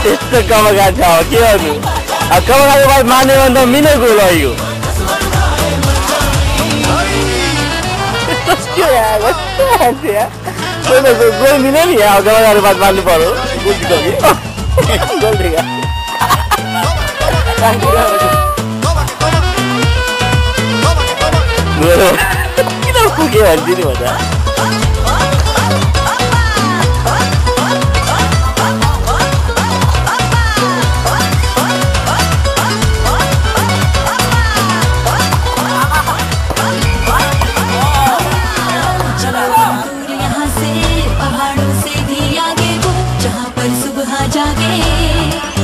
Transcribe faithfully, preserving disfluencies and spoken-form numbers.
त्यस्तो कमगा छ अब के गर्नु अब कमगाको बाद माने भने त मिने गोल हो त्यो यार कस्तो यार कोही गोल मिल्यो नि अब कमगाको बाद मान्नु पर्यो गोल जित्यो कि गोल दिगा किन पुग्यो भन्छ नि म त पहाड़ों से भी आगे वो जहाँ पर सुबह जागे